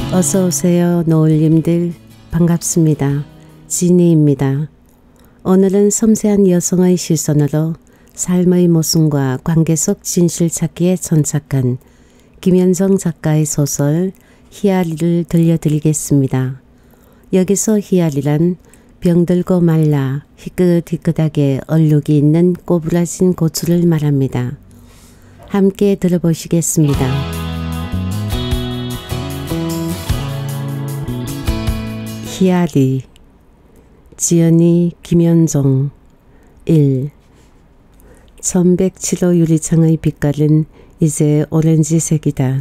어서오세요. 노을님들 반갑습니다. 지니입니다. 오늘은 섬세한 여성의 시선으로 삶의 모순과 관계 속 진실 찾기에 천착한 김현정 작가의 소설 희아리를 들려드리겠습니다. 여기서 희아리란 병들고 말라 희끗희끗하게 얼룩이 있는 꼬부라진 고추를 말합니다. 함께 들어보시겠습니다. 희아리 지연이 김현정 1 1107호 유리창의 빛깔은 이제 오렌지색이다.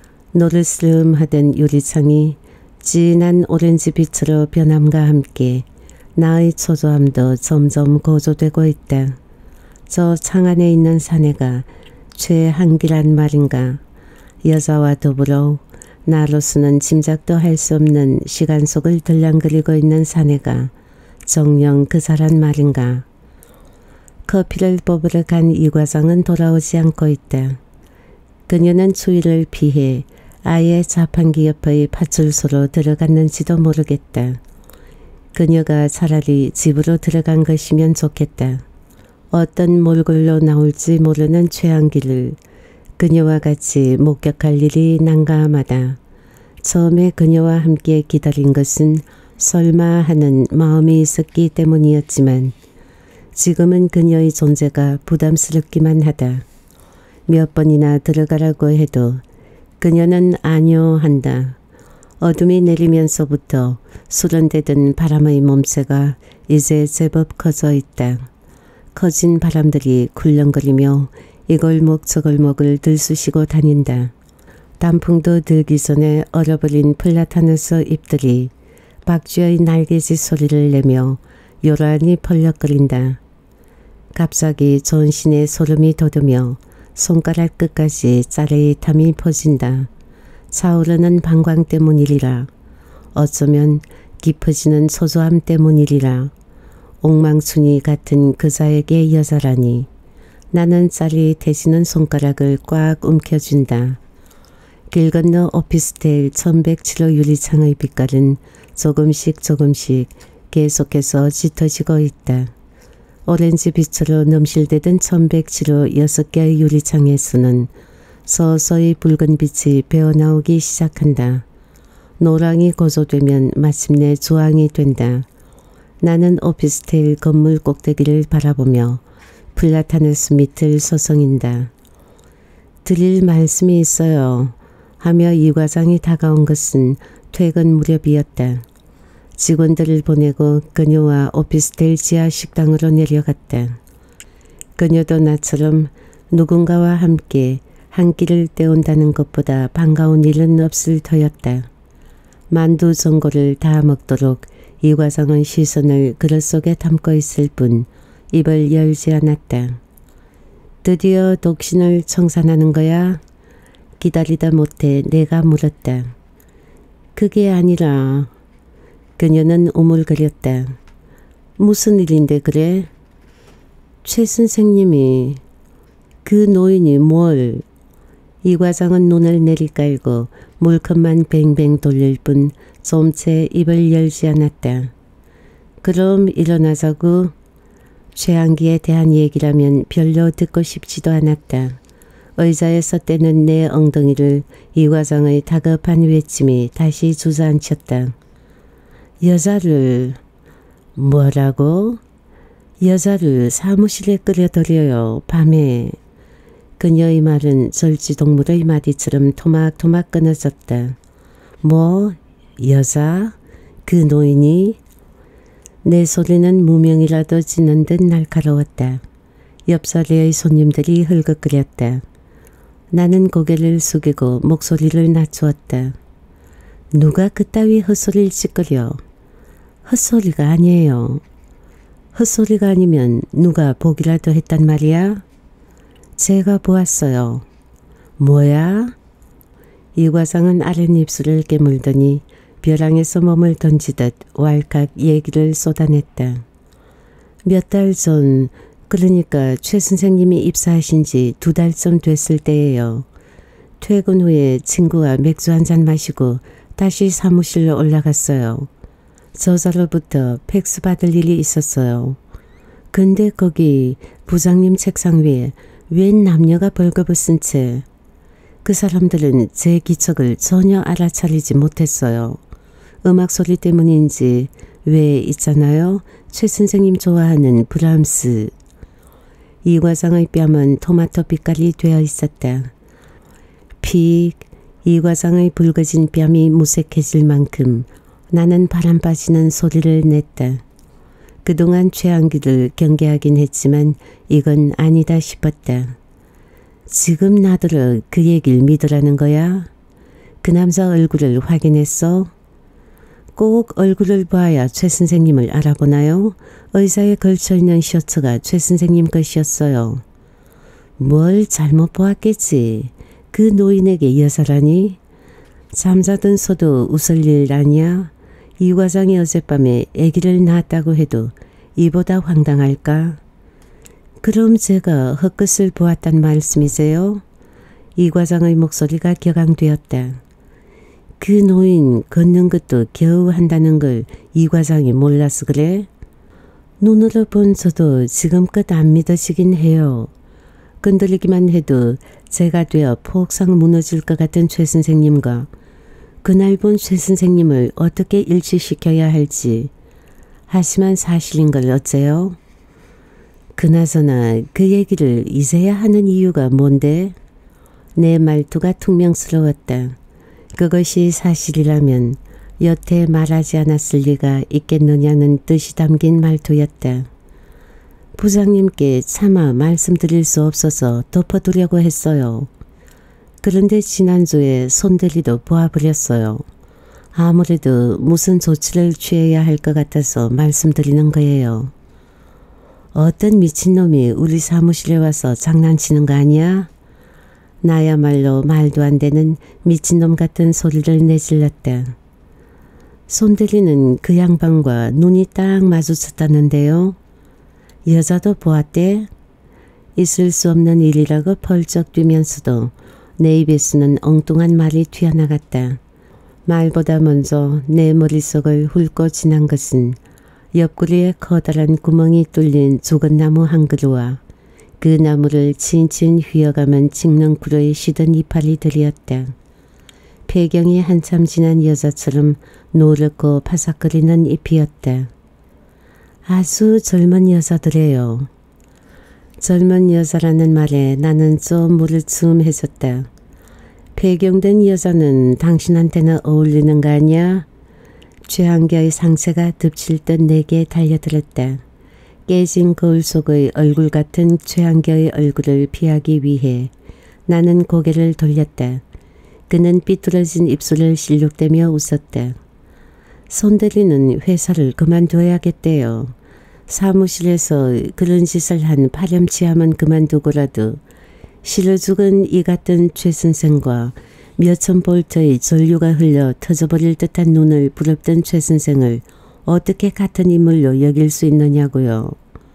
노르스름하던 유리창이 진한 오렌지 빛으로 변함과 함께 나의 초조함도 점점 고조되고 있다. 저 창 안에 있는 사내가 최한기란 말인가. 여자와 더불어 나로서는 짐작도 할 수 없는 시간 속을 들랑거리고 있는 사내가 정녕 그사란 말인가. 커피를 뽑으러 간 이 과장은 돌아오지 않고 있다. 그녀는 추위를 피해 아예 자판기 옆의 파출소로 들어갔는지도 모르겠다. 그녀가 차라리 집으로 들어간 것이면 좋겠다. 어떤 몰골로 나올지 모르는 최한기를 그녀와 같이 목격할 일이 난감하다. 처음에 그녀와 함께 기다린 것은 설마 하는 마음이 있었기 때문이었지만 지금은 그녀의 존재가 부담스럽기만 하다. 몇 번이나 들어가라고 해도 그녀는 아니요 한다. 어둠이 내리면서부터 수련되던 바람의 몸체가 이제 제법 커져 있다. 커진 바람들이 굴렁거리며 이 골목 저 골목을 들쑤시고 다닌다. 단풍도 들기 전에 얼어버린 플라타누스 잎들이 박쥐의 날개짓 소리를 내며 요란히 펄럭거린다. 갑자기 전신에 소름이 돋으며 손가락 끝까지 짜릿함이 퍼진다. 차오르는 방광 때문이리라. 어쩌면 깊어지는 초조함 때문이리라. 옥망춘이 같은 그자에게 여자라니. 나는 짜릿해지는 손가락을 꽉 움켜쥔다. 길 건너 오피스텔 1107호 유리창의 빛깔은 조금씩 계속해서 짙어지고 있다. 오렌지 빛으로 넘실대던 1107호 6개의 유리창에서는 서서히 붉은 빛이 배어나오기 시작한다. 노랑이 고조되면 마침내 주황이 된다. 나는 오피스텔 건물 꼭대기를 바라보며 플라타누스 밑을 서성인다. 드릴 말씀이 있어요. 하며 이 과장이 다가온 것은 퇴근 무렵이었다. 직원들을 보내고 그녀와 오피스텔 지하 식당으로 내려갔다. 그녀도 나처럼 누군가와 함께 한 끼를 때운다는 것보다 반가운 일은 없을 터였다. 만두 전골을 다 먹도록 이 과장은 시선을 그릇 속에 담고 있을 뿐 입을 열지 않았다. 드디어 독신을 청산하는 거야? 기다리다 못해 내가 물었다. 그게 아니라. 그녀는 우물거렸다. 무슨 일인데 그래? 최 선생님이. 그 노인이 뭘? 이 과장은 눈을 내리깔고 물컵만 뱅뱅 돌릴 뿐 좀채 입을 열지 않았다. 그럼 일어나자고. 최한기에 대한 얘기라면 별로 듣고 싶지도 않았다. 의자에서 떼는 내 엉덩이를 이 과장의 다급한 외침이 다시 주저앉혔다. 여자를. 뭐라고? 여자를 사무실에 끌어들여요. 밤에. 그녀의 말은 절지동물의 마디처럼 토막토막 끊어졌다. 뭐? 여자? 그 노인이? 내 소리는 무명이라도 짖는 듯 날카로웠다. 옆자리의 손님들이 흘긋거렸다. 나는 고개를 숙이고 목소리를 낮추었다. 누가 그따위 헛소리를 찌끄려? 헛소리가 아니에요. 헛소리가 아니면 누가 보기라도 했단 말이야? 제가 보았어요. 뭐야? 이 과장은 아랫입술을 깨물더니 벼랑에서 몸을 던지듯 왈칵 얘기를 쏟아냈다. 몇 달 전, 그러니까 최 선생님이 입사하신 지 2달쯤 됐을 때예요. 퇴근 후에 친구와 맥주 한잔 마시고 다시 사무실로 올라갔어요. 저자로부터 팩스 받을 일이 있었어요. 근데 거기 부장님 책상 위에 웬 남녀가 벌겁을 쓴 채 그 사람들은 제 기척을 전혀 알아차리지 못했어요. 음악 소리 때문인지 왜 있잖아요. 최 선생님 좋아하는 브람스. 이 과장의 뺨은 토마토 빛깔이 되어 있었다. 픽. 이 과장의 붉어진 뺨이 무색해질 만큼 나는 바람 빠지는 소리를 냈다. 그동안 최한기를 경계하긴 했지만 이건 아니다 싶었다. 지금 나더러 그 얘기를 믿으라는 거야? 그 남자 얼굴을 확인했어? 꼭 얼굴을 봐야 최 선생님을 알아보나요? 의자에 걸쳐있는 셔츠가 최 선생님 것이었어요. 뭘 잘못 보았겠지. 그 노인에게 여자라니? 잠자던 소도 웃을 일 아니야? 이 과장이 어젯밤에 아기를 낳았다고 해도 이보다 황당할까? 그럼 제가 헛것을 보았단 말씀이세요? 이 과장의 목소리가 격앙되었다. 그 노인 걷는 것도 겨우 한다는 걸 이 과장이 몰라서 그래? 눈으로 본 저도 지금껏 안 믿어지긴 해요. 건드리기만 해도 제가 되어 폭삭 무너질 것 같은 최 선생님과 그날 본 최 선생님을 어떻게 일치시켜야 할지. 하지만 사실인 걸 어째요? 그나저나 그 얘기를 이제야 하는 이유가 뭔데? 내 말투가 퉁명스러웠다. 그것이 사실이라면 여태 말하지 않았을 리가 있겠느냐는 뜻이 담긴 말투였다. 부장님께 차마 말씀드릴 수 없어서 덮어두려고 했어요. 그런데 지난주에 손대리도 보아버렸어요. 아무래도 무슨 조치를 취해야 할 것 같아서 말씀드리는 거예요. 어떤 미친놈이 우리 사무실에 와서 장난치는 거 아니야? 나야말로 말도 안 되는 미친놈 같은 소리를 내질렀다. 손대리는 그 양반과 눈이 딱 마주쳤다는데요. 여자도 보았대? 있을 수 없는 일이라고 펄쩍 뛰면서도 내 입에서는 엉뚱한 말이 튀어나갔다. 말보다 먼저 내 머릿속을 훑고 지난 것은 옆구리에 커다란 구멍이 뚫린 죽은 나무 한 그루와 그 나무를 친친 휘어가면 칡넝쿨의 시든 이파리들이었다. 폐경이 한참 지난 여자처럼 노랗고 바삭거리는 잎이었다. 아주 젊은 여자들이에요. 젊은 여자라는 말에 나는 좀 무르츠음해졌다. 폐경된 여자는 당신한테는 어울리는 거 아니야? 최한겨의 상체가 덮칠 듯 내게 달려들었다. 깨진 거울 속의 얼굴 같은 최한겨의 얼굴을 피하기 위해 나는 고개를 돌렸다. 그는 삐뚤어진 입술을 실룩대며 웃었다. 손대리는 회사를 그만둬야겠대요. 사무실에서 그런 짓을 한 파렴치함은 그만두고라도 실어 죽은 이 같은 최 선생과 몇천 볼트의 전류가 흘려 터져버릴 듯한 눈을 부릅던 최 선생을 어떻게 같은 인물로 여길 수 있느냐고요.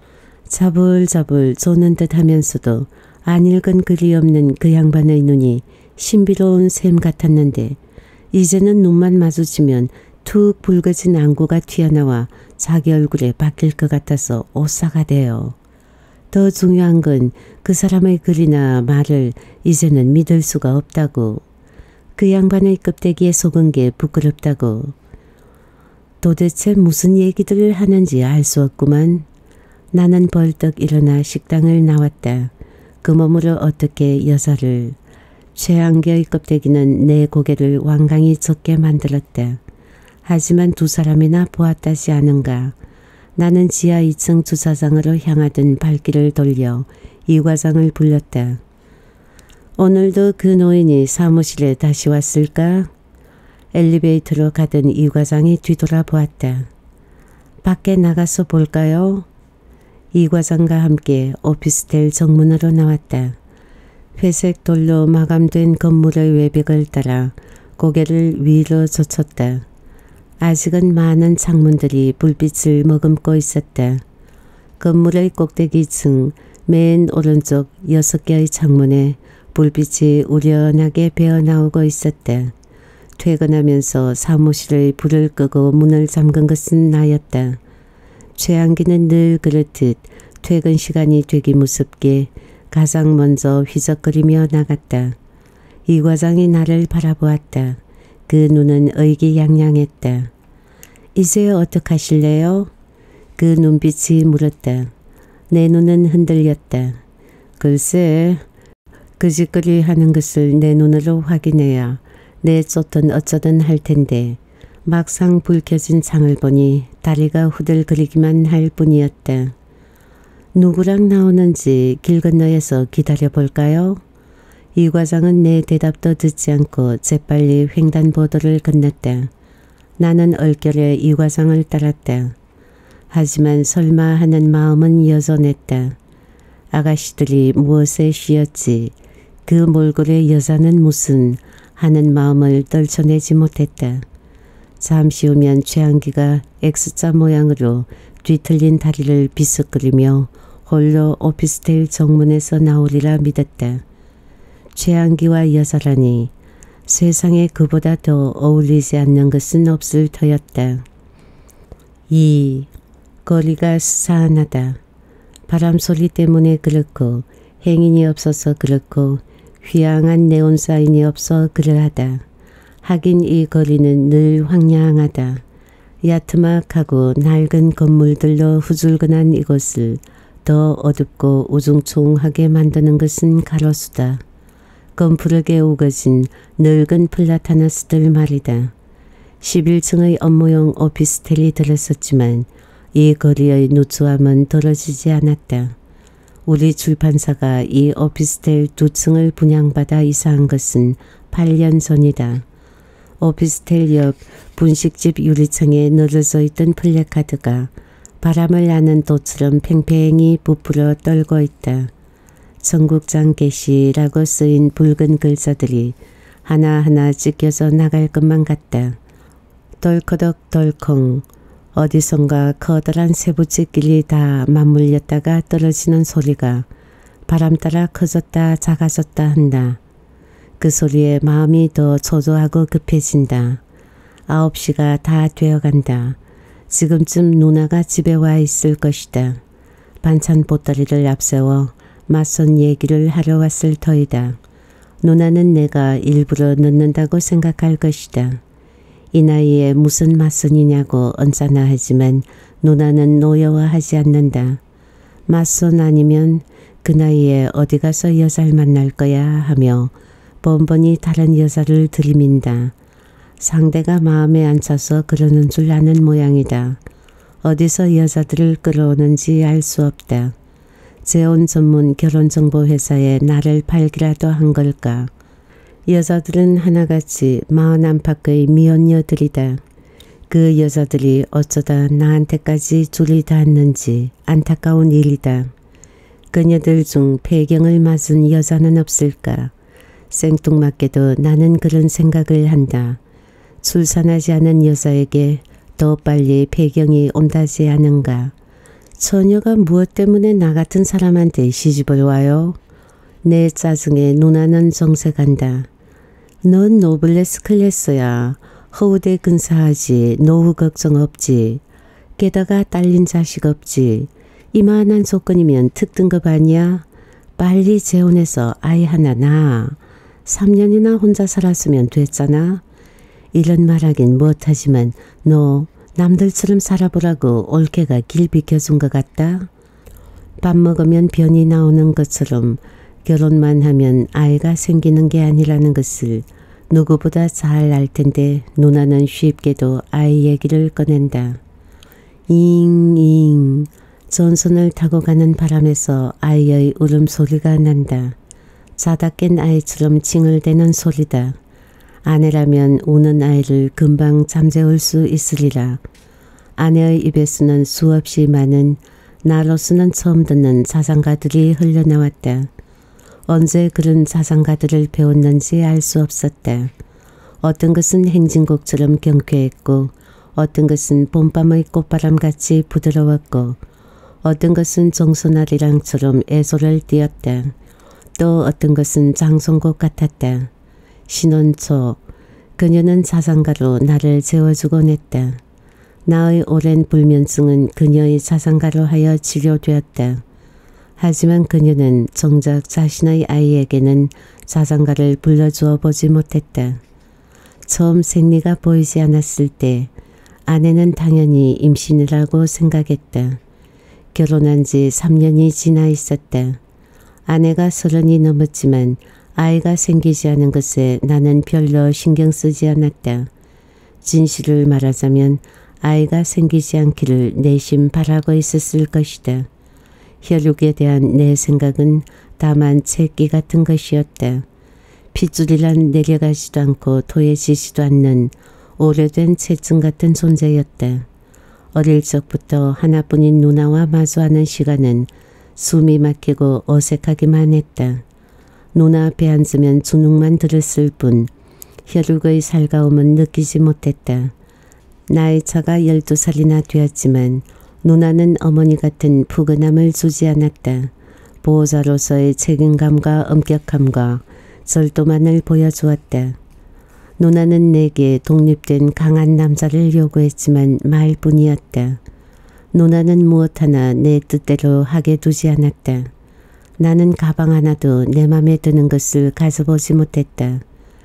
자불자불 조는 듯 하면서도 안 읽은 글이 없는 그 양반의 눈이 신비로운 샘 같았는데 이제는 눈만 마주치면 툭 붉어진 안구가 튀어나와 자기 얼굴에 박힐 것 같아서 오싹하 돼요. 더 중요한 건 그 사람의 글이나 말을 이제는 믿을 수가 없다고. 그 양반의 껍데기에 속은 게 부끄럽다고. 도대체 무슨 얘기들을 하는지 알 수 없구만. 나는 벌떡 일어나 식당을 나왔다. 그 몸으로 어떻게 여자를. 최한겨의 껍데기는 내 고개를 완강히 젖게 만들었다. 하지만 두 사람이나 보았다지 않은가. 나는 지하 2층 주차장으로 향하던 발길을 돌려 이 과장을 불렀다. 오늘도 그 노인이 사무실에 다시 왔을까? 엘리베이터로 가던 이 과장이 뒤돌아보았다. 밖에 나가서 볼까요? 이 과장과 함께 오피스텔 정문으로 나왔다. 회색 돌로 마감된 건물의 외벽을 따라 고개를 위로 젖혔다. 아직은 많은 창문들이 불빛을 머금고 있었다. 건물의 꼭대기층 맨 오른쪽 6개의 창문에 불빛이 우연하게 배어나오고 있었다. 퇴근하면서 사무실의 불을 끄고 문을 잠근 것은 나였다. 최한기는 늘 그렇듯 퇴근 시간이 되기 무섭게 가장 먼저 휘적거리며 나갔다. 이 과장이 나를 바라보았다. 그 눈은 의기양양했다. 이제 어떡하실래요? 그 눈빛이 물었다. 내 눈은 흔들렸다. 글쎄, 그 짓거리 하는 것을 내 눈으로 확인해야 내쫓든 어쩌든 할 텐데 막상 불 켜진 창을 보니 다리가 후들거리기만 할 뿐이었다. 누구랑 나오는지 길 건너에서 기다려볼까요? 이 과장은 내 대답도 듣지 않고 재빨리 횡단보도를 건넜다. 나는 얼결에 이 과장을 따랐다. 하지만 설마 하는 마음은 여전했다. 아가씨들이 무엇에 쉬었지 그 몰골의 여자는 무슨 하는 마음을 떨쳐내지 못했다. 잠시 후면 최한기가 X자 모양으로 뒤틀린 다리를 비스거리며 홀로 오피스텔 정문에서 나오리라 믿었다. 최한기와 여자라니 세상에 그보다 더 어울리지 않는 것은 없을 터였다. 이 거리가 스산하다. 바람소리 때문에 그렇고 행인이 없어서 그렇고 휘황한 네온사인이 없어 그러하다. 하긴 이 거리는 늘 황량하다. 야트막하고 낡은 건물들로 후줄근한 이곳을 더 어둡고 우중충하게 만드는 것은 가로수다. 검푸르게 우거진 늙은 플라타나스들 말이다. 11층의 업무용 오피스텔이 들었었지만 이 거리의 누추함은 떨어지지 않았다. 우리 출판사가 이 오피스텔 2층을 분양받아 이사한 것은 8년 전이다. 오피스텔 옆 분식집 유리창에 늘어져 있던 플래카드가 바람을 나는 도처럼 팽팽히 부풀어 떨고 있다. 청국장 게시라고 쓰인 붉은 글자들이 하나하나 찢겨져 나갈 것만 같다. 덜커덕덜컹 어디선가 커다란 세부치길이 다 맞물렸다가 떨어지는 소리가 바람 따라 커졌다 작아졌다 한다. 그 소리에 마음이 더 초조하고 급해진다. 9시가 다 되어간다. 지금쯤 누나가 집에 와 있을 것이다. 반찬 보따리를 앞세워 맞선 얘기를 하러 왔을 터이다. 누나는 내가 일부러 늦는다고 생각할 것이다. 이 나이에 무슨 맞선이냐고 언짢아 하지만 누나는 노여워하지 않는다. 맞선 아니면 그 나이에 어디 가서 여자를 만날 거야 하며 번번이 다른 여자를 들이민다. 상대가 마음에 안 차서 그러는 줄 아는 모양이다. 어디서 여자들을 끌어오는지 알 수 없다. 재혼 전문 결혼정보회사에 나를 팔기라도 한 걸까. 여자들은 하나같이 40안팎의 미혼녀들이다. 그 여자들이 어쩌다 나한테까지 줄이 닿았는지 안타까운 일이다. 그녀들 중 폐경을 맞은 여자는 없을까. 생뚱맞게도 나는 그런 생각을 한다. 출산하지 않은 여자에게 더 빨리 폐경이 온다지 않은가. 처녀가 무엇 때문에 나 같은 사람한테 시집을 와요? 내 짜증에 누나는 정색한다. 넌 노블레스 클래스야. 허우대 근사하지. 노후 걱정 없지. 게다가 딸린 자식 없지. 이만한 조건이면 특등급 아니야? 빨리 재혼해서 아이 하나 낳아. 3년이나 혼자 살았으면 됐잖아. 이런 말하긴 못하지만 너 남들처럼 살아보라고 올케가 길 비켜준 것 같다. 밥 먹으면 변이 나오는 것처럼 결혼만 하면 아이가 생기는 게 아니라는 것을 누구보다 잘 알 텐데 누나는 쉽게도 아이 얘기를 꺼낸다. 잉잉 전선을 타고 가는 바람에서 아이의 울음소리가 난다. 자다 깬 아이처럼 칭얼대는 소리다. 아내라면 우는 아이를 금방 잠재울 수 있으리라. 아내의 입에서는 수없이 많은 나로서는 처음 듣는 자장가들이 흘러나왔다. 언제 그런 자장가들을 배웠는지 알 수 없었다. 어떤 것은 행진곡처럼 경쾌했고 어떤 것은 봄밤의 꽃바람같이 부드러웠고 어떤 것은 정소나리랑처럼 애소를 띄었다. 또 어떤 것은 장송곡 같았다. 신혼초 그녀는 자장가로 나를 재워주곤 했다. 나의 오랜 불면증은 그녀의 자장가로 하여 치료되었다. 하지만 그녀는 정작 자신의 아이에게는 자장가를 불러주어 보지 못했다. 처음 생리가 보이지 않았을 때 아내는 당연히 임신이라고 생각했다. 결혼한 지 3년이 지나 있었다. 아내가 30이 넘었지만 아이가 생기지 않은 것에 나는 별로 신경 쓰지 않았다. 진실을 말하자면 아이가 생기지 않기를 내심 바라고 있었을 것이다. 혈육에 대한 내 생각은 다만 채기 같은 것이었다. 핏줄이란 내려가지도 않고 토해지지도 않는 오래된 채증 같은 존재였다. 어릴 적부터 하나뿐인 누나와 마주하는 시간은 숨이 막히고 어색하기만 했다. 누나 앞에 앉으면 주눅만 들었을 뿐 혈육의 살가움은 느끼지 못했다. 나이 차가 12살이나 되었지만 누나는 어머니 같은 푸근함을 주지 않았다. 보호자로서의 책임감과 엄격함과 절도만을 보여주었다. 누나는 내게 독립된 강한 남자를 요구했지만 말뿐이었다. 누나는 무엇 하나 내 뜻대로 하게 두지 않았다. 나는 가방 하나도 내 맘에 드는 것을 가져보지 못했다.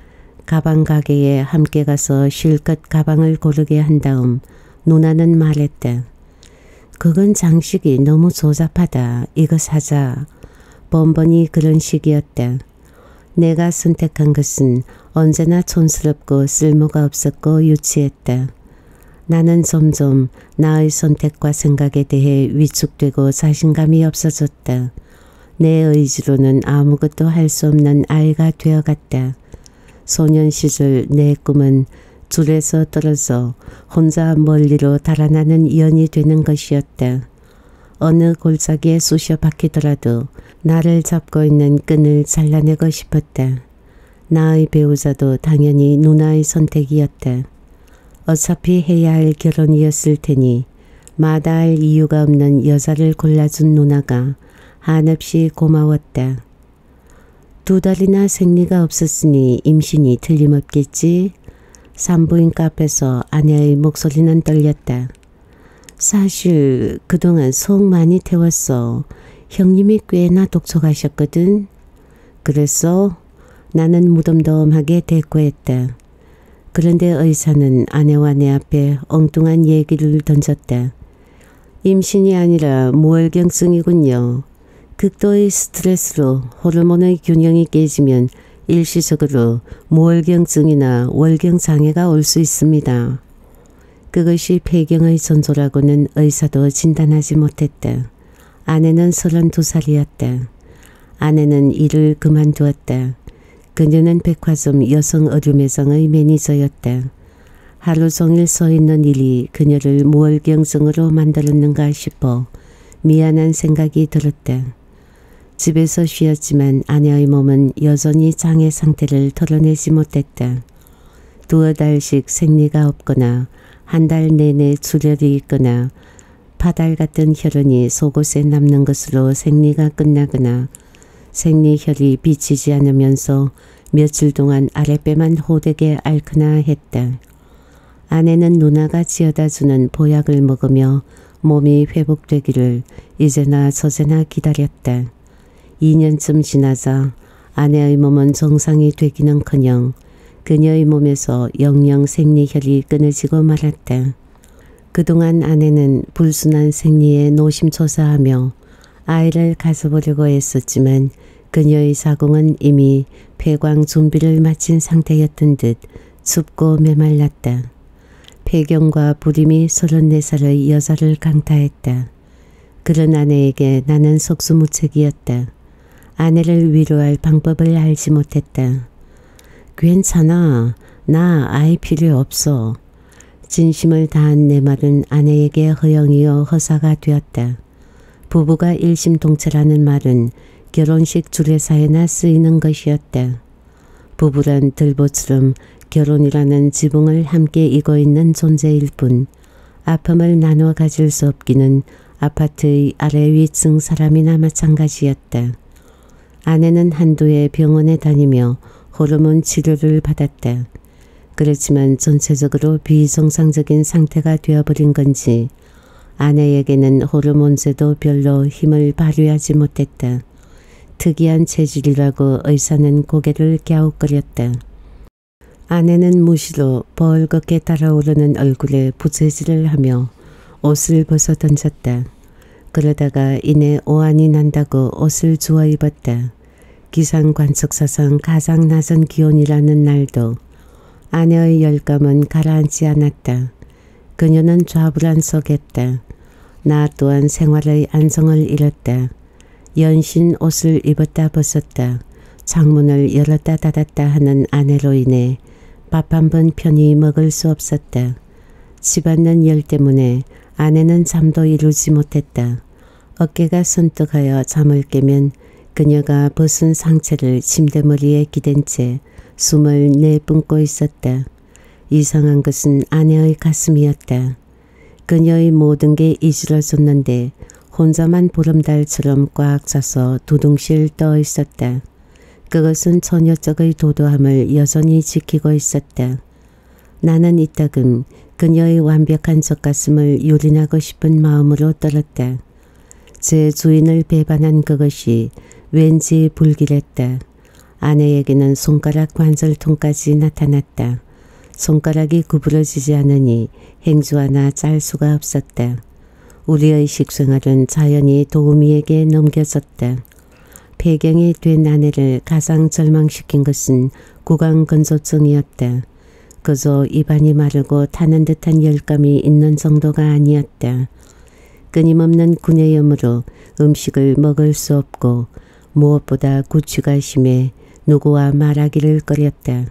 가방 가게에 함께 가서 실컷 가방을 고르게 한 다음 누나는 말했다. 그건 장식이 너무 조잡하다. 이거 사자. 번번이 그런 식이었다. 내가 선택한 것은 언제나 촌스럽고 쓸모가 없었고 유치했다. 나는 점점 나의 선택과 생각에 대해 위축되고 자신감이 없어졌다. 내 의지로는 아무것도 할 수 없는 아이가 되어갔다. 소년 시절 내 꿈은 줄에서 떨어져 혼자 멀리로 달아나는 연이 되는 것이었다. 어느 골짜기에 쑤셔 박히더라도 나를 잡고 있는 끈을 잘라내고 싶었다. 나의 배우자도 당연히 누나의 선택이었다. 어차피 해야 할 결혼이었을 테니 마다할 이유가 없는 여자를 골라준 누나가 한없이 고마웠다. 2달이나 생리가 없었으니 임신이 틀림없겠지. 산부인과 앞에서 아내의 목소리는 떨렸다. 사실 그동안 속 많이 태웠어. 형님이 꽤나 독촉하셨거든. 그래서 나는 무덤덤하게 대꾸했다. 그런데 의사는 아내와 내 앞에 엉뚱한 얘기를 던졌다. 임신이 아니라 무월경증이군요. 극도의 스트레스로 호르몬의 균형이 깨지면 일시적으로 무월경증이나 월경장애가 올 수 있습니다. 그것이 폐경의 전조라고는 의사도 진단하지 못했다. 아내는 32살이었다. 아내는 일을 그만두었다. 그녀는 백화점 여성 의류 매장의 매니저였다. 하루 종일 서 있는 일이 그녀를 무월경증으로 만들었는가 싶어 미안한 생각이 들었다. 집에서 쉬었지만 아내의 몸은 여전히 장애 상태를 털어내지 못했다. 2달씩 생리가 없거나 한 달 내내 출혈이 있거나 파달 같은 혈흔이 속옷에 남는 것으로 생리가 끝나거나 생리혈이 비치지 않으면서 며칠 동안 아랫배만 호되게 앓거나 했다. 아내는 누나가 지어다주는 보약을 먹으며 몸이 회복되기를 이제나 저제나 기다렸다. 2년쯤 지나자 아내의 몸은 정상이 되기는커녕 그녀의 몸에서 영영 생리혈이 끊어지고 말았다. 그동안 아내는 불순한 생리에 노심초사하며 아이를 가져보려고 했었지만 그녀의 자궁은 이미 폐광 준비를 마친 상태였던 듯 춥고 메말랐다. 폐경과 불임이 34살의 여자를 강타했다. 그런 아내에게 나는 속수무책이었다. 아내를 위로할 방법을 알지 못했다. 괜찮아. 나 아이 필요 없어. 진심을 다한 내 말은 아내에게 허영이어 허사가 되었다. 부부가 일심동체라는 말은 결혼식 주례사에나 쓰이는 것이었다. 부부란 들보처럼 결혼이라는 지붕을 함께 이고 있는 존재일 뿐 아픔을 나눠 가질 수 없기는 아파트의 아래 위층 사람이나 마찬가지였다. 아내는 한두 해 병원에 다니며 호르몬 치료를 받았다. 그렇지만 전체적으로 비정상적인 상태가 되어버린 건지 아내에게는 호르몬제도 별로 힘을 발휘하지 못했다. 특이한 체질이라고 의사는 고개를 갸웃거렸다. 아내는 무시로 벌겋게 달아오르는 얼굴에 부채질을 하며 옷을 벗어 던졌다. 그러다가 이내 오한이 난다고 옷을 주워 입었다. 기상 관측사상 가장 낮은 기온이라는 날도 아내의 열감은 가라앉지 않았다. 그녀는 좌불안석했다. 나 또한 생활의 안정을 잃었다. 연신 옷을 입었다 벗었다. 창문을 열었다 닫았다 하는 아내로 인해 밥 한 번 편히 먹을 수 없었다. 집안는 열 때문에 아내는 잠도 이루지 못했다. 어깨가 손떡하여 잠을 깨면 그녀가 벗은 상체를 침대머리에 기댄 채 숨을 내뿜고 있었다. 이상한 것은 아내의 가슴이었다. 그녀의 모든 게 이질러졌는데 혼자만 보름달처럼 꽉 차서 두둥실 떠 있었다. 그것은 처녀적의 도도함을 여전히 지키고 있었다. 나는 이따금 그녀의 완벽한 젖가슴을 유린하고 싶은 마음으로 떨었다. 제 주인을 배반한 그것이 왠지 불길했다. 아내에게는 손가락 관절통까지 나타났다. 손가락이 구부러지지 않으니 행주 하나 짤 수가 없었다. 우리의 식생활은 자연히 도우미에게 넘겨졌다. 폐경이 된 아내를 가장 절망시킨 것은 구강건조증이었다. 그저 입안이 마르고 타는 듯한 열감이 있는 정도가 아니었다. 끊임없는 구내염으로 음식을 먹을 수 없고 무엇보다 구취가 심해 누구와 말하기를 꺼렸다.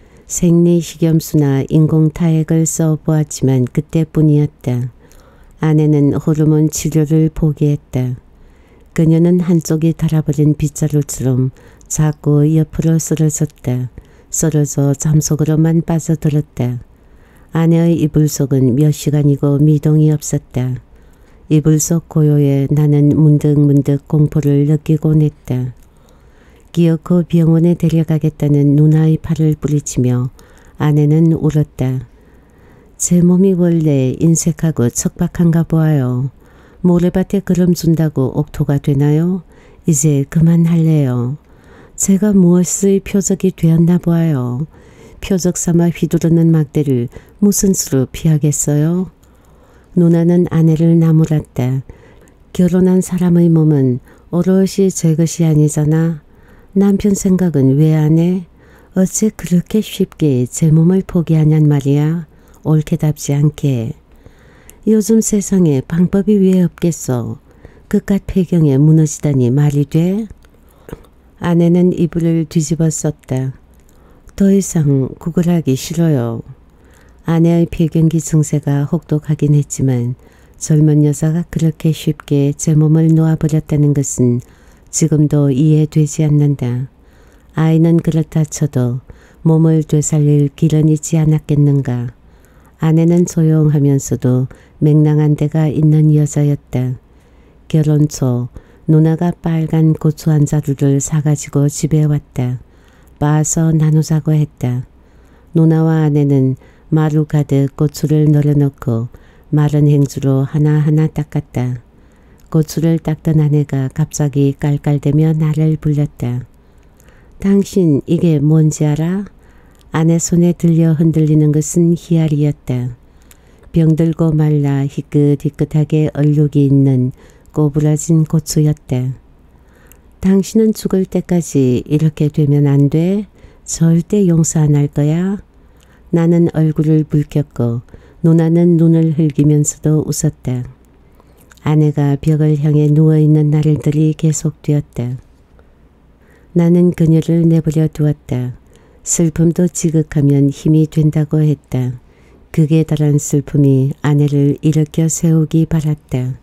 생리식염수나 인공타액을 써보았지만 그때뿐이었다. 아내는 호르몬 치료를 포기했다. 그녀는 한쪽이 달아버린 빗자루처럼 자꾸 옆으로 쓰러졌다. 쓰러져 잠속으로만 빠져들었다. 아내의 이불 속은 몇 시간이고 미동이 없었다. 이불 속 고요에 나는 문득문득 공포를 느끼곤 했다. 기어코 병원에 데려가겠다는 누나의 팔을 부리치며 아내는 울었다. 제 몸이 원래 인색하고 척박한가 보아요. 모래밭에 걸음 준다고 옥토가 되나요? 이제 그만할래요. 제가 무엇의 표적이 되었나 보아요. 표적 삼아 휘두르는 막대를 무슨 수로 피하겠어요? 누나는 아내를 나무랐다. 결혼한 사람의 몸은 오롯이 제 것이 아니잖아. 남편 생각은 왜 안 해? 어째 그렇게 쉽게 제 몸을 포기하냔 말이야. 옳게답지 않게. 요즘 세상에 방법이 왜 없겠어. 그깟 폐경에 무너지다니 말이 돼? 아내는 이불을 뒤집어 썼다. 더 이상 구걸하기 싫어요. 아내의 폐경기 증세가 혹독하긴 했지만 젊은 여자가 그렇게 쉽게 제 몸을 놓아버렸다는 것은 지금도 이해되지 않는다. 아이는 그렇다 쳐도 몸을 되살릴 길은 있지 않았겠는가. 아내는 조용하면서도 맹랑한 데가 있는 여자였다. 결혼 초 누나가 빨간 고추 한 자루를 사가지고 집에 왔다. 빻아서 나누자고 했다. 누나와 아내는 마루 가득 고추를 널어놓고 마른 행주로 하나하나 닦았다. 고추를 닦던 아내가 갑자기 깔깔대며 나를 불렀다. 당신 이게 뭔지 알아? 아내 손에 들려 흔들리는 것은 희알이었다. 병들고 말라 희끗희끗하게 얼룩이 있는 꼬부라진 고추였다. 당신은 죽을 때까지 이렇게 되면 안 돼. 절대 용서 안 할 거야. 나는 얼굴을 붉혔고 누나는 눈을 흘기면서도 웃었다. 아내가 벽을 향해 누워있는 날들이 계속되었다. 나는 그녀를 내버려 두었다. 슬픔도 지극하면 힘이 된다고 했다. 극에 달한 슬픔이 아내를 일으켜 세우기 바랐다.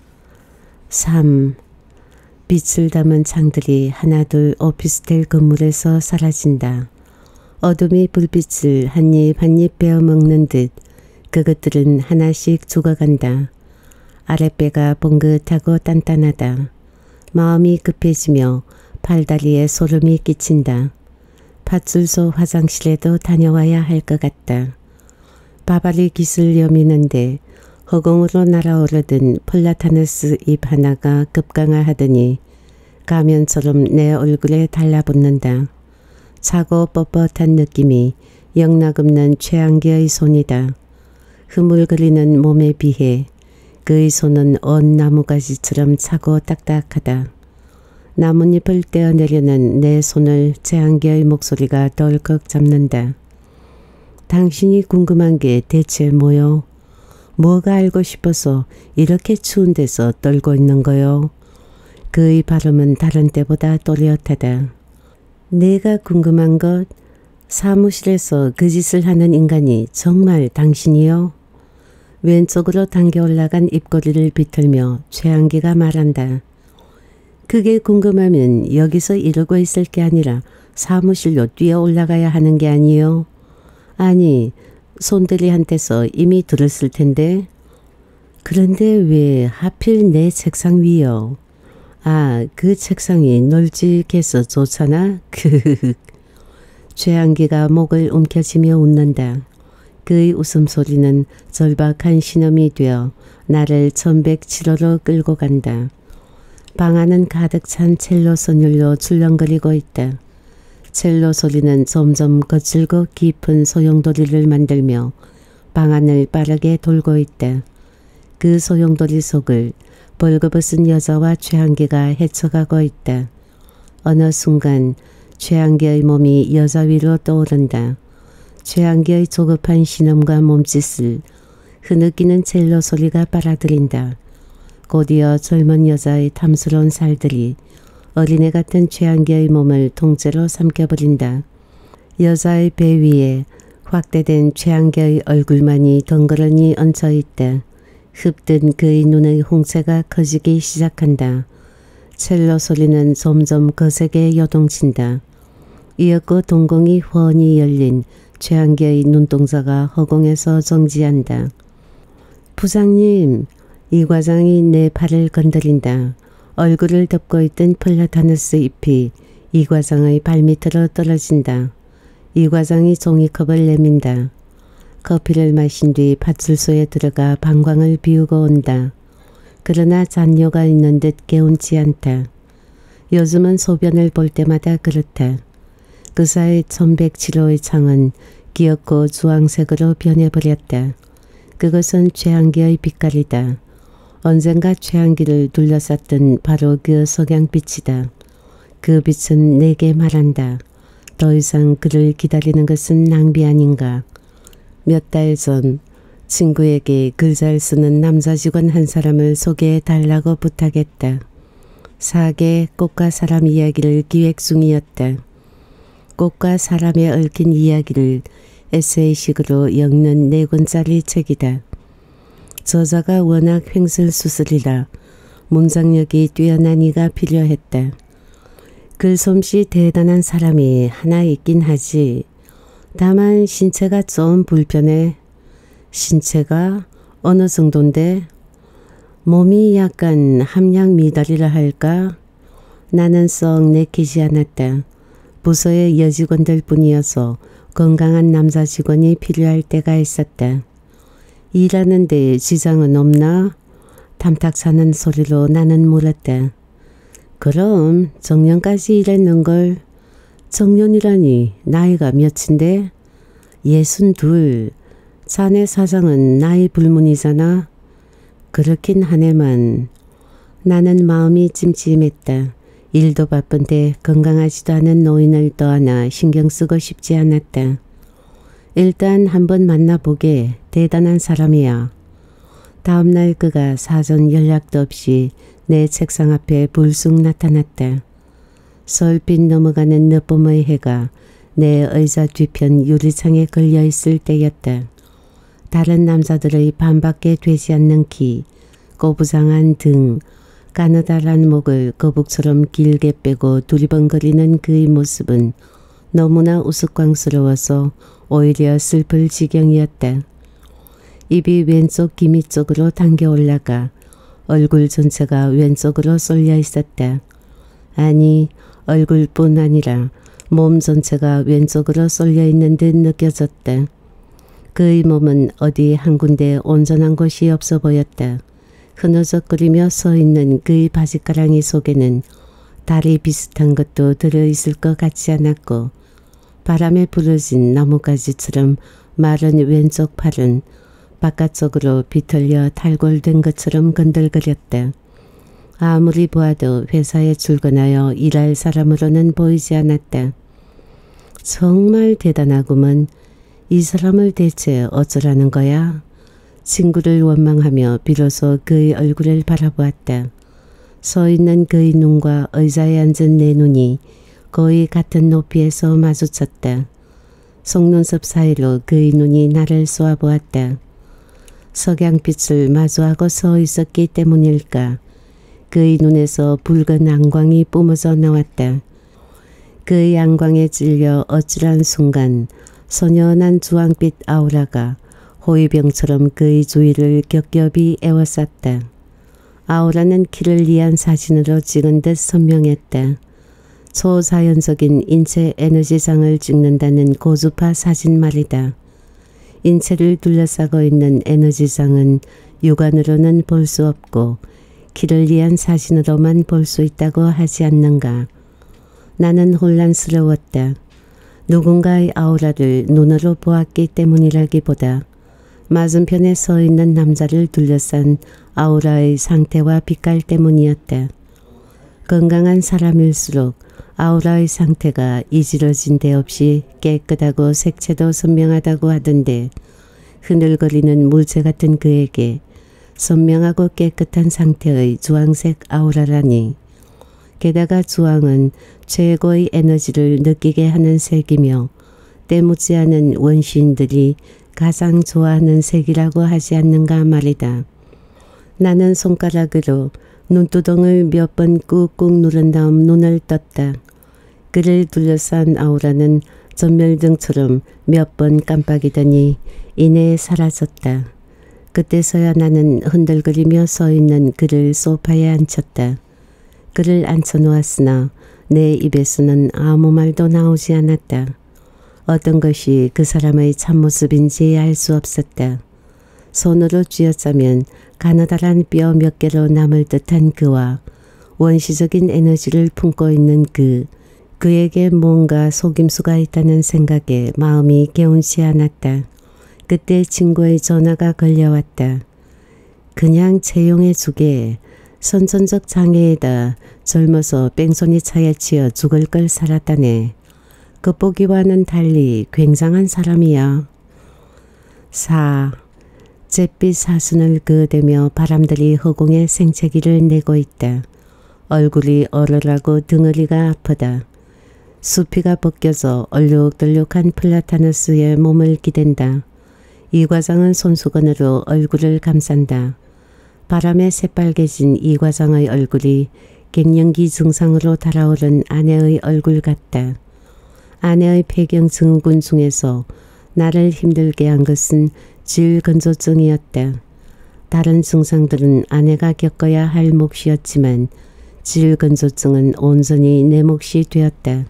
3. 빛을 담은 창들이 하나둘 오피스텔 건물에서 사라진다. 어둠이 불빛을 한입 한입 베어먹는 듯 그것들은 하나씩 죽어간다. 아랫배가 봉긋하고 단단하다. 마음이 급해지며 팔다리에 소름이 끼친다. 파출소 화장실에도 다녀와야 할 것 같다. 바바리 깃을 여미는데 허공으로 날아오르던 플라타너스 잎 하나가 급강하하더니 가면처럼 내 얼굴에 달라붙는다. 차고 뻣뻣한 느낌이 영락없는 최한기의 손이다. 흐물거리는 몸에 비해 그의 손은 언 나무가지처럼 차고 딱딱하다. 나뭇잎을 떼어내려는 내 손을 최한기의 목소리가 덜컥 잡는다. 당신이 궁금한 게 대체 뭐요? 뭐가 알고 싶어서 이렇게 추운 데서 떨고 있는 거요? 그의 발음은 다른 때보다 또렷하다. 내가 궁금한 것, 사무실에서 그 짓을 하는 인간이 정말 당신이요? 왼쪽으로 당겨 올라간 입꼬리를 비틀며 최한기가 말한다. 그게 궁금하면 여기서 이러고 있을 게 아니라 사무실로 뛰어 올라가야 하는 게 아니요? 아니, 손들이한테서 이미 들었을 텐데. 그런데 왜 하필 내 책상 위요? 아, 그 책상이 널찍해서 좋잖아? 최한기가 목을 움켜쥐며 웃는다. 그의 웃음소리는 절박한 신음이 되어 나를 천백치로로 끌고 간다. 방 안은 가득 찬 첼로 선율로 출렁거리고 있다. 첼로 소리는 점점 거칠고 깊은 소용돌이를 만들며 방 안을 빠르게 돌고 있다. 그 소용돌이 속을 벌거벗은 여자와 최한기가 헤쳐가고 있다. 어느 순간 최한기의 몸이 여자 위로 떠오른다. 최한기의 조급한 신음과 몸짓을 흐느끼는 첼로 소리가 빨아들인다. 곧이어 젊은 여자의 탐스러운 살들이 어린애 같은 최한기의 몸을 통째로 삼켜버린다. 여자의 배 위에 확대된 최한기의 얼굴만이 덩그러니 얹혀있다. 흡든 그의 눈의 홍채가 커지기 시작한다. 첼로 소리는 점점 거세게 요동친다. 이윽고 동공이 훤히 열린 최한기의 눈동자가 허공에서 정지한다. 부장님, 이 과장이 내 팔을 건드린다. 얼굴을 덮고 있던 플라타너스 잎이 이 과장의 발밑으로 떨어진다. 이 과장이 종이컵을 내민다. 커피를 마신 뒤 파출소에 들어가 방광을 비우고 온다. 그러나 잔뇨가 있는 듯 개운치 않다. 요즘은 소변을 볼 때마다 그렇다. 그 사이 1107호의 창은 기엽고 주황색으로 변해버렸다. 그것은 최한기의 빛깔이다. 언젠가 최한기를 둘러쌌던 바로 그 석양빛이다. 그 빛은 내게 말한다. 더 이상 그를 기다리는 것은 낭비 아닌가. 몇 달 전 친구에게 글 잘 쓰는 남자 직원 한 사람을 소개해 달라고 부탁했다. 사계 꽃과 사람 이야기를 기획 중이었다. 꽃과 사람에 얽힌 이야기를 에세이식으로 엮는 4권짜리 책이다. 저자가 워낙 횡설수설이라 문장력이 뛰어난 이가 필요했다. 글솜씨 대단한 사람이 하나 있긴 하지. 다만 신체가 좀 불편해. 신체가 어느 정도인데? 몸이 약간 함량 미달이라 할까? 나는 썩 내키지 않았다. 부서의 여직원들 뿐이어서 건강한 남자 직원이 필요할 때가 있었다. 일하는데 지장은 없나? 탐탁사는 소리로 나는 물었다. 그럼 정년까지 일했는걸. 정년이라니 나이가 몇인데? 62. 자네 사장은 나이 불문이잖아. 그렇긴 하네만. 나는 마음이 찜찜했다. 일도 바쁜데 건강하지도 않은 노인을 떠안아 신경 쓰고 싶지 않았다. 일단 한번 만나보게. 대단한 사람이야. 다음날 그가 사전 연락도 없이 내 책상 앞에 불쑥 나타났다. 설빛 넘어가는 늦봄의 해가 내 의자 뒤편 유리창에 걸려있을 때였다. 다른 남자들의 반밖에 되지 않는 키, 꼬부장한 등, 가느다란 목을 거북처럼 길게 빼고 두리번거리는 그의 모습은 너무나 우스꽝스러워서 오히려 슬플 지경이었다. 입이 왼쪽 기미 쪽으로 당겨 올라가 얼굴 전체가 왼쪽으로 쏠려 있었다. 아니, 얼굴뿐 아니라 몸 전체가 왼쪽으로 쏠려 있는 듯 느껴졌다. 그의 몸은 어디 한 군데 온전한 곳이 없어 보였다. 흐느적거리며 서 있는 그의 바지가랑이 속에는 다리 비슷한 것도 들어있을 것 같지 않았고 바람에 부러진 나뭇가지처럼 마른 왼쪽 팔은 바깥쪽으로 비틀려 탈골된 것처럼 건들거렸다. 아무리 보아도 회사에 출근하여 일할 사람으로는 보이지 않았다. 정말 대단하구먼. 이 사람을 대체 어쩌라는 거야? 친구를 원망하며 비로소 그의 얼굴을 바라보았다. 서 있는 그의 눈과 의자에 앉은 내 눈이 거의 같은 높이에서 마주쳤다. 속눈썹 사이로 그의 눈이 나를 쏘아보았다. 석양빛을 마주하고 서 있었기 때문일까. 그의 눈에서 붉은 안광이 뿜어져 나왔다. 그의 안광에 찔려 어찌란 순간 선연한 주황빛 아우라가 호위병처럼 그의 주위를 겹겹이 에워쌌다. 아우라는 키를 이한 사진으로 찍은 듯 선명했다. 초자연적인 인체 에너지장을 찍는다는 고주파 사진 말이다. 인체를 둘러싸고 있는 에너지장은 육안으로는 볼 수 없고 키를 이한 사진으로만 볼 수 있다고 하지 않는가. 나는 혼란스러웠다. 누군가의 아우라를 눈으로 보았기 때문이라기보다 맞은편에 서 있는 남자를 둘러싼 아우라의 상태와 빛깔 때문이었다. 건강한 사람일수록 아우라의 상태가 이지러진 데 없이 깨끗하고 색채도 선명하다고 하던데 흐늘거리는 물체 같은 그에게 선명하고 깨끗한 상태의 주황색 아우라라니. 게다가 주황은 최고의 에너지를 느끼게 하는 색이며 때묻지 않은 원시인들이 가장 좋아하는 색이라고 하지 않는가 말이다. 나는 손가락으로 눈두덩을 몇 번 꾹꾹 누른 다음 눈을 떴다. 그를 둘러싼 아우라는 전멸등처럼 몇 번 깜빡이더니 이내에 사라졌다. 그때서야 나는 흔들거리며 서 있는 그를 소파에 앉혔다. 그를 앉혀놓았으나 내 입에서는 아무 말도 나오지 않았다. 어떤 것이 그 사람의 참모습인지 알 수 없었다. 손으로 쥐어짜면 가느다란 뼈 몇 개로 남을 듯한 그와 원시적인 에너지를 품고 있는 그에게 뭔가 속임수가 있다는 생각에 마음이 개운치 않았다. 그때 친구의 전화가 걸려왔다. 그냥 채용해 주게. 선천적 장애에다 젊어서 뺑소니 차에 치여 죽을 걸 살았다네. 겉보기와는 달리 굉장한 사람이야. 4. 잿빛 사순을 그으대며 바람들이 허공에 생채기를 내고 있다. 얼굴이 얼얼하고 덩어리가 아프다. 수피가 벗겨져 얼룩덜룩한 플라타누스의 몸을 기댄다. 이 과장은 손수건으로 얼굴을 감싼다. 바람에 새빨개진 이 과장의 얼굴이 갱년기 증상으로 달아오른 아내의 얼굴 같다. 아내의 폐경 증후군 중에서 나를 힘들게 한 것은 질건조증이었다. 다른 증상들은 아내가 겪어야 할 몫이었지만 질건조증은 온전히 내 몫이 되었다.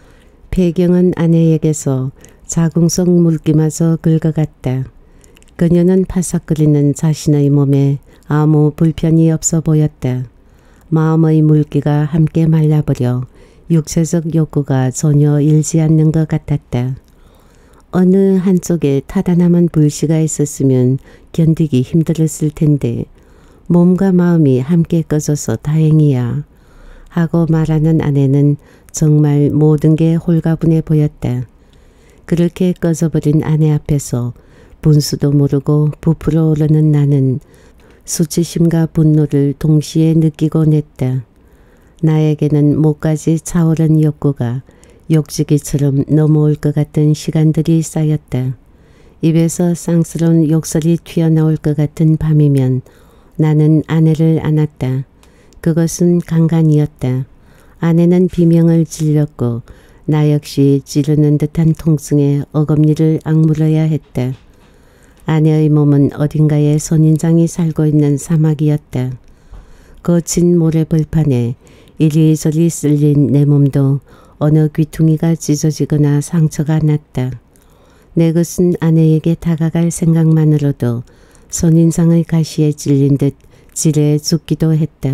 폐경은 아내에게서 자궁성 물기마저 긁어갔다. 그녀는 파삭거리는 자신의 몸에 아무 불편이 없어 보였다. 마음의 물기가 함께 말라버려 육체적 욕구가 전혀 일지 않는 것 같았다. 어느 한쪽에 타다 남은 불씨가 있었으면 견디기 힘들었을 텐데 몸과 마음이 함께 꺼져서 다행이야 하고 말하는 아내는 정말 모든 게 홀가분해 보였다. 그렇게 꺼져버린 아내 앞에서 분수도 모르고 부풀어 오르는 나는 수치심과 분노를 동시에 느끼고 냈다. 나에게는 목까지 차오른 욕구가 욕지기처럼 넘어올 것 같은 시간들이 쌓였다. 입에서 쌍스러운 욕설이 튀어나올 것 같은 밤이면 나는 아내를 안았다. 그것은 강간이었다. 아내는 비명을 질렀고 나 역시 찌르는 듯한 통증에 어금니를 악물어야 했다. 아내의 몸은 어딘가에 선인장이 살고 있는 사막이었다. 거친 모래벌판에 이리저리 쓸린 내 몸도 어느 귀퉁이가 찢어지거나 상처가 났다. 내 것은 아내에게 다가갈 생각만으로도 손인상의 가시에 찔린 듯 지레 죽기도 했다.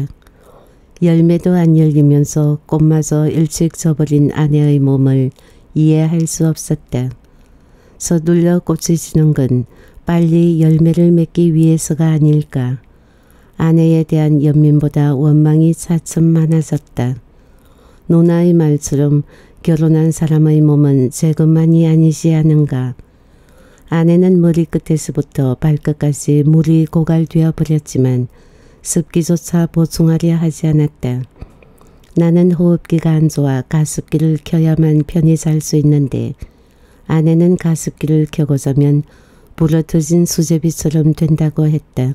열매도 안 열리면서 꽃마저 일찍 져버린 아내의 몸을 이해할 수 없었다. 서둘러 꽃이 지는 건 빨리 열매를 맺기 위해서가 아닐까. 아내에 대한 연민보다 원망이 차츰 많아졌다. 누나의 말처럼 결혼한 사람의 몸은 제 것만이 아니지 않은가. 아내는 머리끝에서부터 발끝까지 물이 고갈되어 버렸지만 습기조차 보충하려 하지 않았다. 나는 호흡기가 안 좋아 가습기를 켜야만 편히 잘 수 있는데 아내는 가습기를 켜고 자면 부러뜨진 수제비처럼 된다고 했다.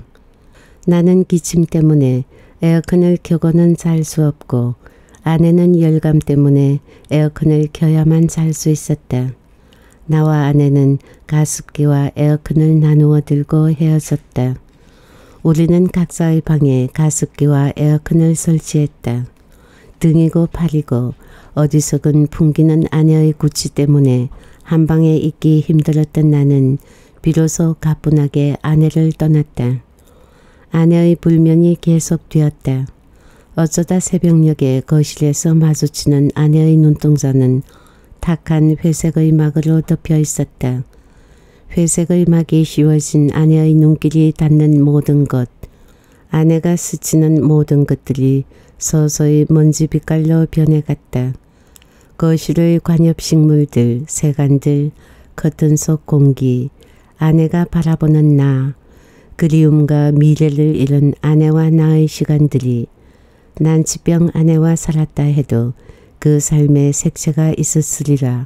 나는 기침 때문에 에어컨을 켜고는 잘 수 없고 아내는 열감 때문에 에어컨을 켜야만 잘 수 있었다. 나와 아내는 가습기와 에어컨을 나누어 들고 헤어졌다. 우리는 각자의 방에 가습기와 에어컨을 설치했다. 등이고 팔이고 어디서건 풍기는 아내의 구치 때문에 한 방에 있기 힘들었던 나는 비로소 가뿐하게 아내를 떠났다. 아내의 불면이 계속되었다. 어쩌다 새벽녘에 거실에서 마주치는 아내의 눈동자는 탁한 회색의 막으로 덮여 있었다. 회색의 막이 씌워진 아내의 눈길이 닿는 모든 것, 아내가 스치는 모든 것들이 서서히 먼지 빛깔로 변해갔다. 거실의 관엽식물들, 세간들, 커튼 속 공기, 아내가 바라보는 나, 그리움과 미래를 잃은 아내와 나의 시간들이 난치병 아내와 살았다 해도 그 삶에 색채가 있었으리라.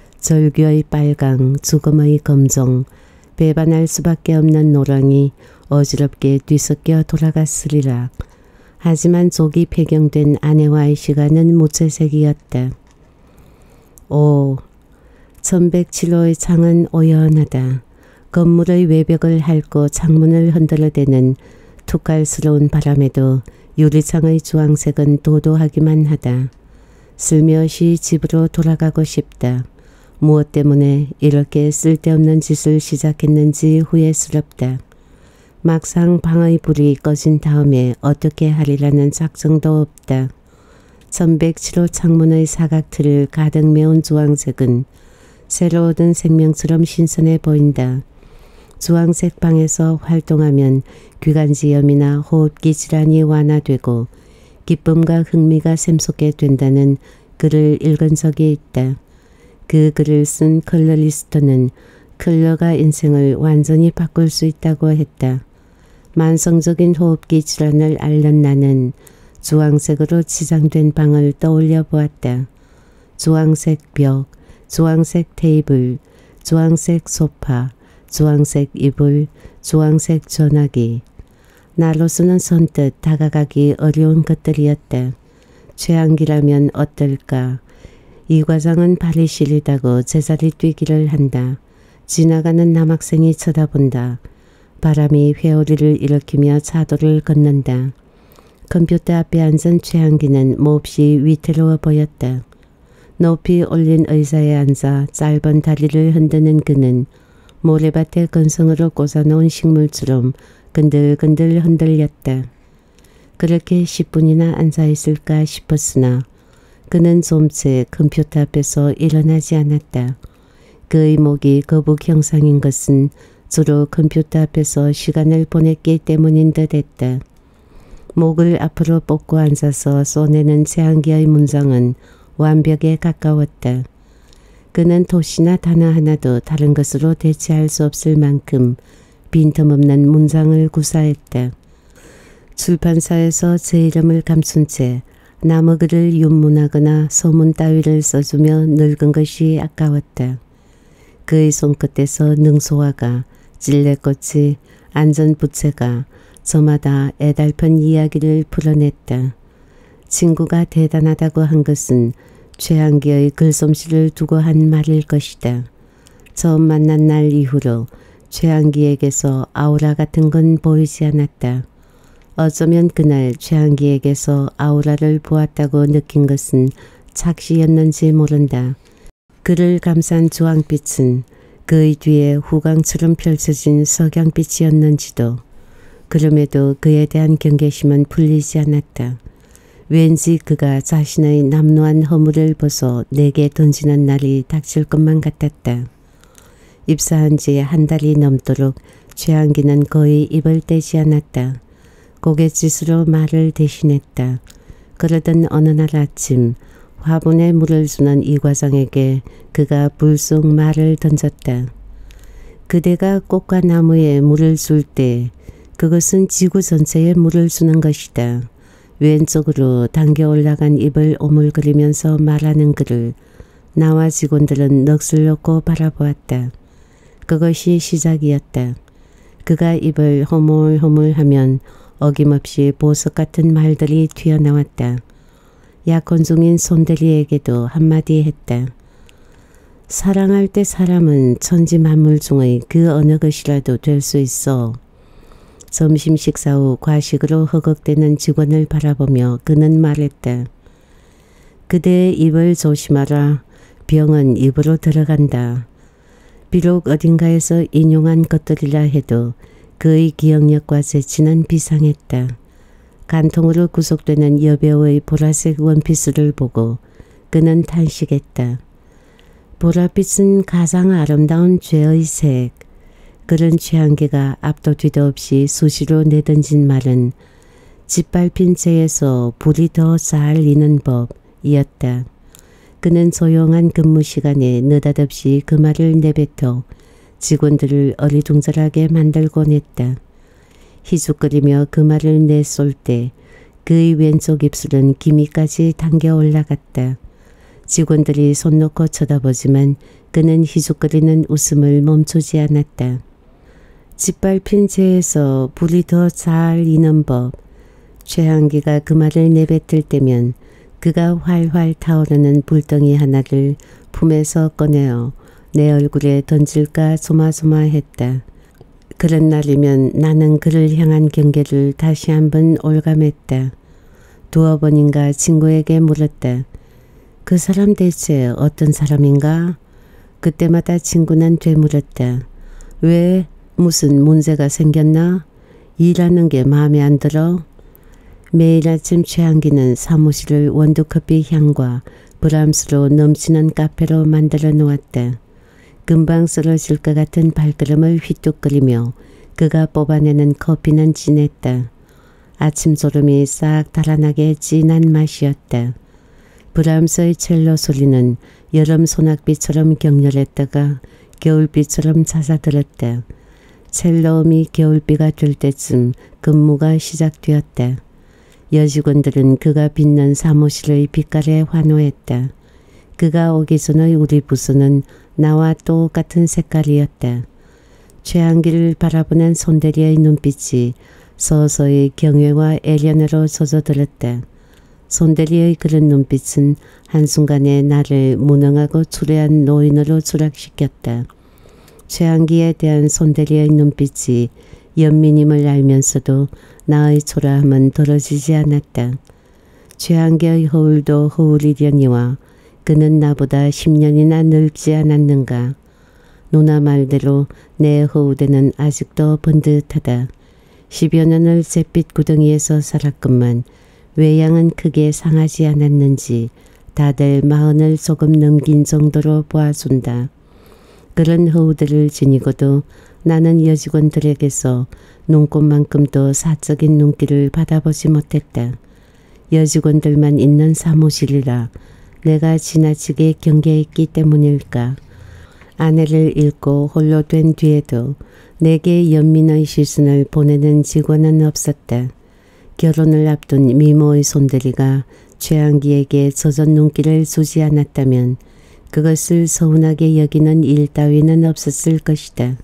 절규의 빨강, 죽음의 검정, 배반할 수밖에 없는 노랑이 어지럽게 뒤섞여 돌아갔으리라. 하지만 족이 폐경된 아내와의 시간은 무채색이었다. 오, 1107호의 창은 오연하다. 건물의 외벽을 핥고 창문을 흔들어대는 툭갈스러운 바람에도 유리창의 주황색은 도도하기만 하다. 슬며시 집으로 돌아가고 싶다. 무엇 때문에 이렇게 쓸데없는 짓을 시작했는지 후회스럽다. 막상 방의 불이 꺼진 다음에 어떻게 하리라는 작정도 없다. 1107호 창문의 사각틀을 가득 메운 주황색은 새로 얻은 생명처럼 신선해 보인다. 주황색 방에서 활동하면 귀간지염이나 호흡기 질환이 완화되고 기쁨과 흥미가 샘솟게 된다는 글을 읽은 적이 있다. 그 글을 쓴 컬러리스트는 컬러가 인생을 완전히 바꿀 수 있다고 했다. 만성적인 호흡기 질환을 앓는 나는 주황색으로 치장된 방을 떠올려 보았다. 주황색 벽, 주황색 테이블, 주황색 소파, 주황색 이불, 주황색 전화기. 나로서는 선뜻 다가가기 어려운 것들이었다. 최악이라면 어떨까. 이 과장은 발이 시리다고 제자리 뛰기를 한다. 지나가는 남학생이 쳐다본다. 바람이 회오리를 일으키며 차도를 걷는다. 컴퓨터 앞에 앉은 최한기는 몹시 위태로워 보였다. 높이 올린 의자에 앉아 짧은 다리를 흔드는 그는 모래밭에 건성으로 꽂아놓은 식물처럼 근들근들 흔들렸다. 그렇게 10분이나 앉아있을까 싶었으나 그는 좀채 컴퓨터 앞에서 일어나지 않았다. 그의 목이 거북 형상인 것은 주로 컴퓨터 앞에서 시간을 보냈기 때문인 듯 했다. 목을 앞으로 뻗고 앉아서 쏘내는 최한기의 문장은 완벽에 가까웠다. 그는 도시나 단어 하나도 다른 것으로 대체할 수 없을 만큼 빈틈없는 문장을 구사했다. 출판사에서 제 이름을 감춘 채 남의 글을 윤문하거나 소문 따위를 써주며 늙은 것이 아까웠다. 그의 손끝에서 능소화가, 찔레꽃이, 안전부채가 저마다 애달픈 이야기를 풀어냈다. 친구가 대단하다고 한 것은 최한기의 글솜씨를 두고 한 말일 것이다. 처음 만난 날 이후로 최한기에게서 아우라 같은 건 보이지 않았다. 어쩌면 그날 최한기에게서 아우라를 보았다고 느낀 것은 착시였는지 모른다. 그를 감싼 주황빛은 그의 뒤에 후광처럼 펼쳐진 석양빛이었는지도. 그럼에도 그에 대한 경계심은 풀리지 않았다. 왠지 그가 자신의 남루한 허물을 벗어 내게 던지는 날이 닥칠 것만 같았다. 입사한 지 한 달이 넘도록 최한기는 거의 입을 떼지 않았다. 고갯짓으로 말을 대신했다. 그러던 어느 날 아침 화분에 물을 주는 이 과장에게 그가 불쑥 말을 던졌다. 그대가 꽃과 나무에 물을 줄 때 그것은 지구 전체에 물을 주는 것이다. 왼쪽으로 당겨 올라간 입을 오물거리면서 말하는 그를 나와 직원들은 넋을 놓고 바라보았다. 그것이 시작이었다. 그가 입을 허물허물하면 어김없이 보석 같은 말들이 튀어나왔다. 약혼 중인 손대리에게도 한마디 했다. 사랑할 때 사람은 천지 만물 중의 그 어느 것이라도 될 수 있어. 점심 식사 후 과식으로 허걱대는 직원을 바라보며 그는 말했다. 그대의 입을 조심하라. 병은 입으로 들어간다. 비록 어딘가에서 인용한 것들이라 해도 그의 기억력과 재치는 비상했다. 간통으로 구속되는 여배우의 보라색 원피스를 보고 그는 탄식했다. 보랏빛은 가장 아름다운 죄의 색. 그런 최한기가 앞도 뒤도 없이 수시로 내던진 말은 짓밟힌 채에서 불이 더 잘 이는 법이었다. 그는 조용한 근무 시간에 느닷없이 그 말을 내뱉어 직원들을 어리둥절하게 만들곤 했다. 희죽거리며 그 말을 내쏠 때 그의 왼쪽 입술은 기미까지 당겨 올라갔다. 직원들이 손 놓고 쳐다보지만 그는 희죽거리는 웃음을 멈추지 않았다. 짓밟힌 채에서 불이 더 잘 이는 법. 최한기가 그 말을 내뱉을 때면 그가 활활 타오르는 불덩이 하나를 품에서 꺼내어 내 얼굴에 던질까 조마조마했다. 그런 날이면 나는 그를 향한 경계를 다시 한번 올감했다. 두어 번인가 친구에게 물었다. 그 사람 대체 어떤 사람인가? 그때마다 친구는 되물었다. 왜? 무슨 문제가 생겼나? 일하는 게 마음에 안 들어? 매일 아침 최한기는 사무실을 원두커피 향과 브람스로 넘치는 카페로 만들어 놓았다. 금방 쓰러질 것 같은 발걸음을 휘뚝거리며 그가 뽑아내는 커피는 진했다. 아침 소름이 싹 달아나게 진한 맛이었다. 브람스의 첼로 소리는 여름 소낙비처럼 격렬했다가 겨울비처럼 잦아들었다. 첼로음이 겨울비가 될 때쯤 근무가 시작되었다. 여직원들은 그가 빛난 사무실의 빛깔에 환호했다. 그가 오기 전의 우리 부서는 나와 똑같은 색깔이었다. 최한기를 바라보는 손대리의 눈빛이 서서히 경외와 애련으로 젖어들었다. 손대리의 그런 눈빛은 한순간에 나를 무능하고 추레한 노인으로 추락시켰다. 최한기에 대한 손대리의 눈빛이 연민임을 알면서도 나의 초라함은 떨어지지 않았다. 최한기의 허울도 허울이려니와 그는 나보다 10년이나 늙지 않았는가. 누나 말대로 내 허우대는 아직도 번듯하다. 10여 년을 잿빛 구덩이에서 살았건만 외양은 크게 상하지 않았는지 다들 40을 조금 넘긴 정도로 보아준다. 그런 허우들을 지니고도 나는 여직원들에게서 눈꽃만큼도 사적인 눈길을 받아보지 못했다. 여직원들만 있는 사무실이라 내가 지나치게 경계했기 때문일까. 아내를 잃고 홀로 된 뒤에도 내게 연민의 시선을 보내는 직원은 없었다. 결혼을 앞둔 미모의 손대리가 최한기에게 젖은 눈길을 주지 않았다면 그것을 서운하게 여기는 일 따위는 없었을 것이다.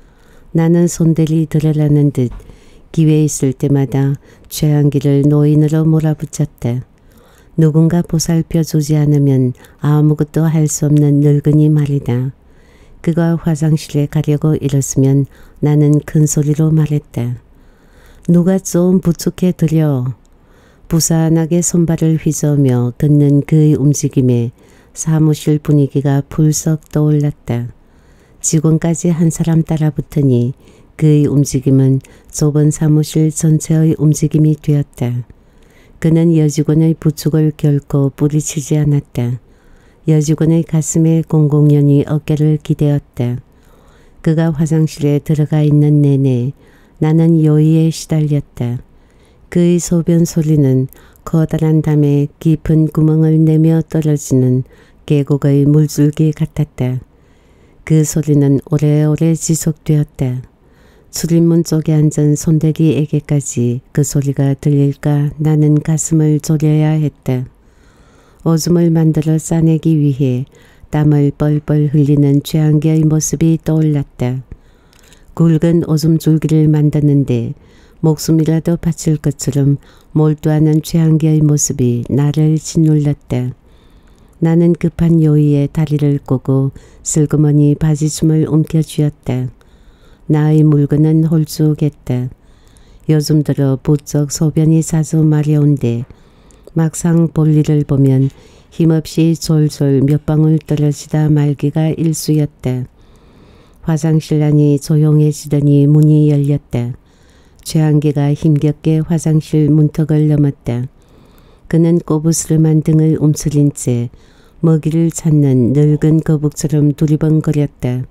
나는 손대리 들으라는 듯 기회 있을 때마다 최한기를 노인으로 몰아붙였다. 누군가 보살펴주지 않으면 아무것도 할 수 없는 늙은이 말이다. 그가 화장실에 가려고 일었으면 나는 큰 소리로 말했다. 누가 좀 부축해 드려. 부산하게 손발을 휘저으며 걷는 그의 움직임에 사무실 분위기가 불썩 떠올랐다. 직원까지 한 사람 따라붙으니 그의 움직임은 좁은 사무실 전체의 움직임이 되었다. 그는 여직원의 부축을 결코 뿌리치지 않았다. 여직원의 가슴에 공공연히 어깨를 기대었다. 그가 화장실에 들어가 있는 내내 나는 요의에 시달렸다. 그의 소변 소리는 커다란 담에 깊은 구멍을 내며 떨어지는 계곡의 물줄기 같았다. 그 소리는 오래오래 지속되었다. 출입문 쪽에 앉은 손대리에게까지 그 소리가 들릴까 나는 가슴을 졸여야 했다. 오줌을 만들어 싸내기 위해 땀을 뻘뻘 흘리는 최한계의 모습이 떠올랐다. 굵은 오줌 줄기를 만드는데 목숨이라도 바칠 것처럼 몰두하는 최한계의 모습이 나를 짓눌렀다. 나는 급한 요의에 다리를 꼬고 슬그머니 바지춤을 움켜쥐었다. 나의 물건은 홀쭉했다. 요즘 들어 부쩍 소변이 자주 마려운데 막상 볼일을 보면 힘없이 졸졸 몇 방울 떨어지다 말기가 일쑤였다. 화장실 안이 조용해지더니 문이 열렸다. 최한계가 힘겹게 화장실 문턱을 넘었다. 그는 꼬부스름한 등을 움츠린 채 먹이를 찾는 늙은 거북처럼 두리번거렸다.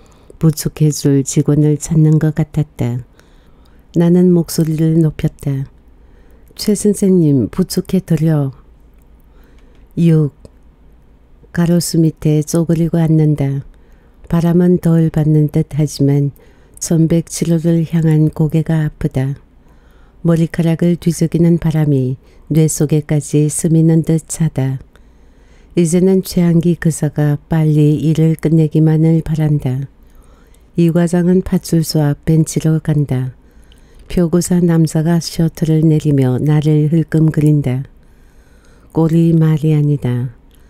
부축해줄 직원을 찾는 것 같았다. 나는 목소리를 높였다. 최 선생님 부축해드려. 6. 가로수 밑에 쪼그리고 앉는다. 바람은 덜 받는 듯 하지만 1107호를 향한 고개가 아프다. 머리카락을 뒤적이는 바람이 뇌 속에까지 스미는 듯 차다. 이제는 최한기 그사가 빨리 일을 끝내기만을 바란다. 이 과장은 파출소 앞 벤치로 간다. 표구사 남사가 셔터를 내리며 나를 흘끔거린다. 꼴이 말이 아니다.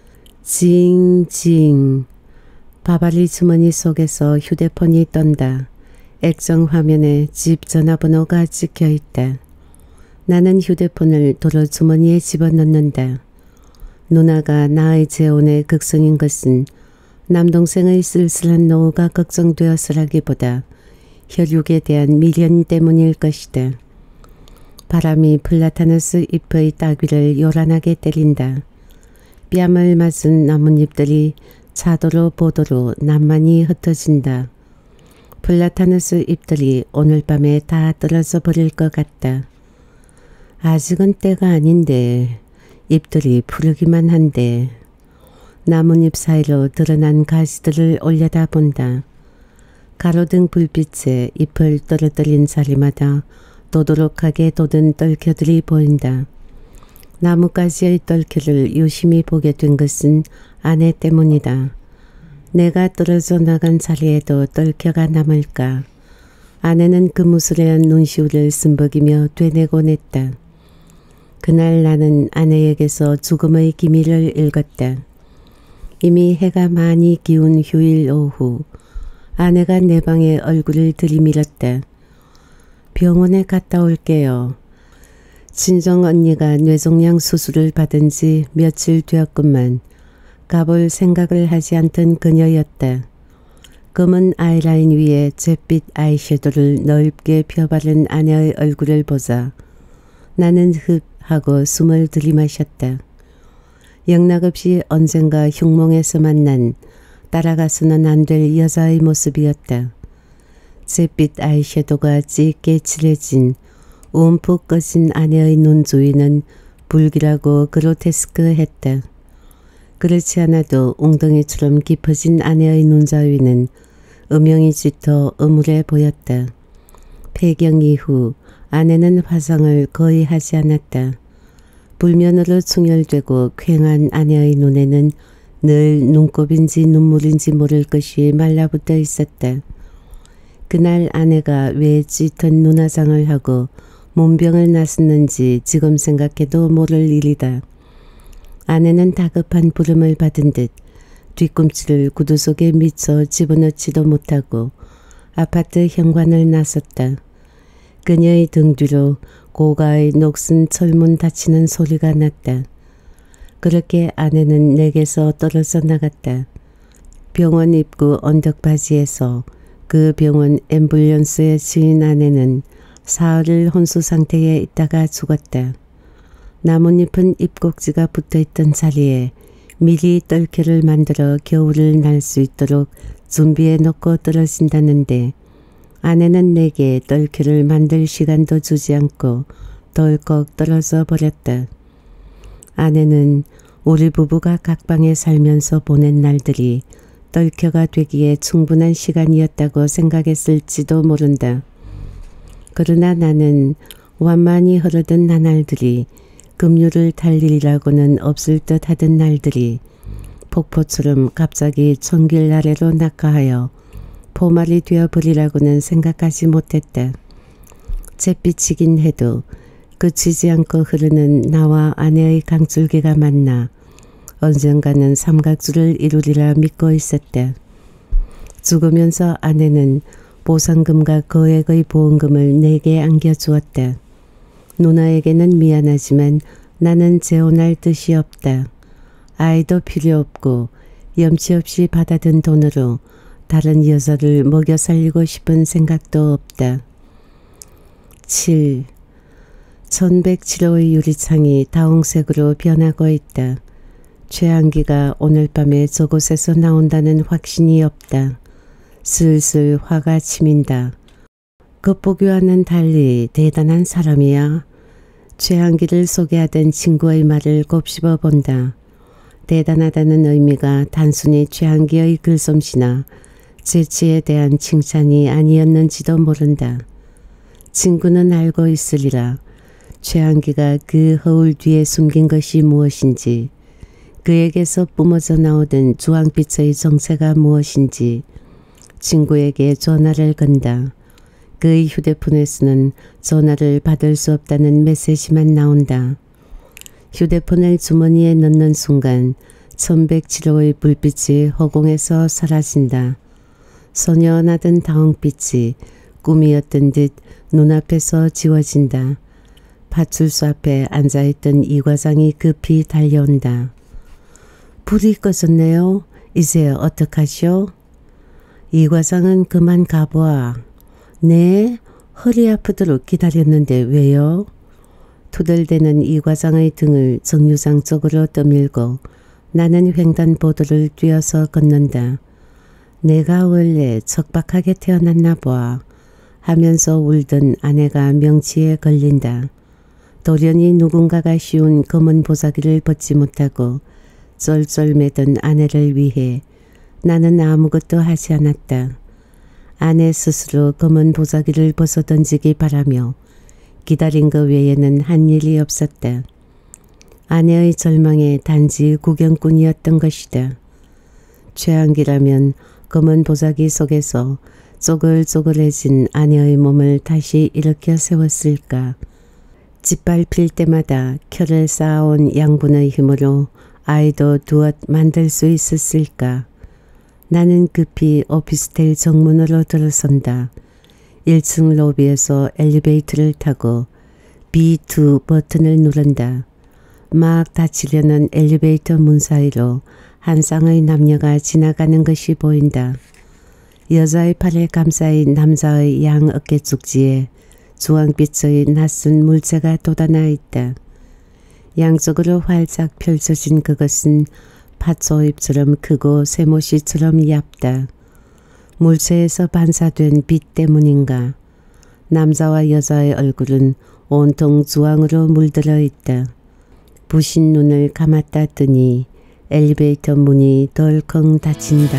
징징. 바바리 주머니 속에서 휴대폰이 떤다. 액정 화면에 집 전화번호가 찍혀있다. 나는 휴대폰을 도로 주머니에 집어넣는다. 누나가 나의 재혼에 극성인 것은 남동생의 쓸쓸한 노후가 걱정되어서라기보다 혈육에 대한 미련 때문일 것이다. 바람이 플라타누스 잎의 따귀를 요란하게 때린다. 뺨을 맞은 나뭇잎들이 차도로 보도로 난만이 흩어진다. 플라타누스 잎들이 오늘 밤에 다 떨어져 버릴 것 같다. 아직은 때가 아닌데 잎들이 푸르기만 한데 나뭇잎 사이로 드러난 가시들을 올려다본다. 가로등 불빛에 잎을 떨어뜨린 자리마다 도도록하게 돋은 떨켜들이 보인다. 나뭇가지의 떨켜를 유심히 보게 된 것은 아내 때문이다. 내가 떨어져 나간 자리에도 떨켜가 남을까. 아내는 그 무술해한 눈시울을 쓴벅이며 되뇌곤 했다. 그날 나는 아내에게서 죽음의 기밀을 읽었다. 이미 해가 많이 기운 휴일 오후 아내가 내 방에 얼굴을 들이밀었다. 병원에 갔다 올게요. 친정 언니가 뇌종양 수술을 받은 지 며칠 되었건만 가볼 생각을 하지 않던 그녀였다. 검은 아이라인 위에 잿빛 아이섀도를 넓게 펴바른 아내의 얼굴을 보자 나는 흡 하고 숨을 들이마셨다. 영락없이 언젠가 흉몽에서 만난 따라가서는 안 될 여자의 모습이었다. 잿빛 아이섀도가 짙게 칠해진 움푹 꺼진 아내의 눈 주위는 불길하고 그로테스크했다. 그렇지 않아도 웅덩이처럼 깊어진 아내의 눈자 위는 음영이 짙어 음울해 보였다. 폐경 이후 아내는 화장을 거의 하지 않았다. 불면으로 충혈되고 퀭한 아내의 눈에는 늘 눈곱인지 눈물인지 모를 것이 말라붙어 있었다. 그날 아내가 왜 짙은 눈화장을 하고 문병을 나섰는지 지금 생각해도 모를 일이다. 아내는 다급한 부름을 받은 듯 뒤꿈치를 구두 속에 미쳐 집어넣지도 못하고 아파트 현관을 나섰다. 그녀의 등 뒤로 고가의 녹슨 철문 닫히는 소리가 났다. 그렇게 아내는 내게서 떨어져 나갔다. 병원 입구 언덕바지에서 그 병원 앰뷸런스에 지인 아내는 사흘을 혼수 상태에 있다가 죽었다. 나뭇잎은 잎꼭지가 붙어있던 자리에 미리 떨기를 만들어 겨울을 날 수 있도록 준비해 놓고 떨어진다는데 아내는 내게 떨기를 만들 시간도 주지 않고 덜컥 떨어져 버렸다. 아내는 우리 부부가 각방에 살면서 보낸 날들이 떨켜가 되기에 충분한 시간이었다고 생각했을지도 모른다. 그러나 나는 완만히 흐르던 나날들이 급류를 탈 일이라고는 없을 듯 하던 날들이 폭포처럼 갑자기 천길 아래로 낙하하여 포말이 되어버리라고는 생각하지 못했다. 잿빛이긴 해도 그치지 않고 흐르는 나와 아내의 강줄기가 만나 언젠가는 삼각줄을 이루리라 믿고 있었다. 죽으면서 아내는 보상금과 거액의 보험금을 내게 안겨주었다. 누나에게는 미안하지만 나는 재혼할 뜻이 없다. 아이도 필요 없고 염치 없이 받아든 돈으로 다른 여자를 먹여 살리고 싶은 생각도 없다. 7. 1107호의 유리창이 다홍색으로 변하고 있다. 최한기가 오늘 밤에 저곳에서 나온다는 확신이 없다. 슬슬 화가 치민다. 겉보기와는 달리 대단한 사람이야. 최한기를 소개하던 친구의 말을 곱씹어 본다. 대단하다는 의미가 단순히 최한기의 글솜씨나 재치에 대한 칭찬이 아니었는지도 모른다. 친구는 알고 있으리라. 최한기가 그 허울 뒤에 숨긴 것이 무엇인지, 그에게서 뿜어져 나오던 주황빛의 정체가 무엇인지 친구에게 전화를 건다. 그의 휴대폰에서는 전화를 받을 수 없다는 메시지만 나온다. 휴대폰을 주머니에 넣는 순간 1107호의 불빛이 허공에서 사라진다. 소녀나던 다홍빛이 꿈이었던 듯 눈앞에서 지워진다. 파출소 앞에 앉아있던 이 과장이 급히 달려온다. 불이 꺼졌네요. 이제 어떡하시오? 이 과장은 그만 가보아. 네? 허리 아프도록 기다렸는데 왜요? 투덜대는 이 과장의 등을 정류장 쪽으로 떠밀고 나는 횡단보도를 뛰어서 걷는다. 내가 원래 척박하게 태어났나 봐 하면서 울던 아내가 명치에 걸린다. 돌연히 누군가가 씌운 검은 보자기를 벗지 못하고 쫄쫄매던 아내를 위해 나는 아무것도 하지 않았다. 아내 스스로 검은 보자기를 벗어던지기 바라며 기다린 것 외에는 한 일이 없었다. 아내의 절망에 단지 구경꾼이었던 것이다. 최한기라면 검은 보자기 속에서 쪼글쪼글해진 아내의 몸을 다시 일으켜 세웠을까. 짓밟힐 때마다 켜를 쌓아온 양분의 힘으로 아이도 두엇 만들 수 있었을까. 나는 급히 오피스텔 정문으로 들어선다. 1층 로비에서 엘리베이터를 타고 B2 버튼을 누른다. 막 닫히려는 엘리베이터 문 사이로 한 쌍의 남녀가 지나가는 것이 보인다. 여자의 팔에 감싸인 남자의 양 어깨 쪽지에 주황빛의 낯선 물체가 돋아나 있다. 양쪽으로 활짝 펼쳐진 그것은 팥소잎처럼 크고 세모씨처럼 얇다. 물체에서 반사된 빛 때문인가. 남자와 여자의 얼굴은 온통 주황으로 물들어 있다. 부신 눈을 감았다 뜨니 엘리베이터 문이 덜컹 닫힌다.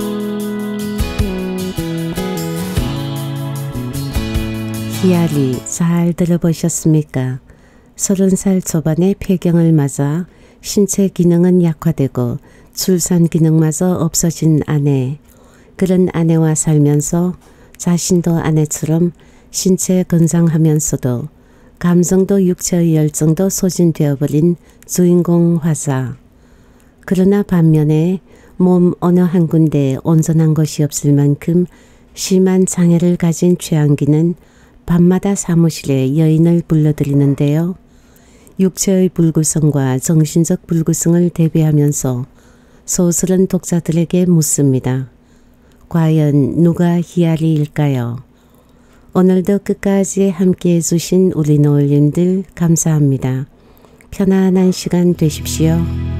히알이 잘 들어보셨습니까? 30살 초반의 폐경을 맞아 신체 기능은 약화되고 출산 기능마저 없어진 아내. 그런 아내와 살면서 자신도 아내처럼 신체 건장하면서도 감성도 육체의 열정도 소진되어버린 주인공 화자. 그러나 반면에 몸 어느 한 군데에 온전한 것이 없을 만큼 심한 장애를 가진 최한기는 밤마다 사무실에 여인을 불러들이는데요. 육체의 불구성과 정신적 불구성을 대비하면서 소설은 독자들에게 묻습니다. 과연 누가 희아리일까요? 오늘도 끝까지 함께해 주신 우리 노을님들 감사합니다. 편안한 시간 되십시오.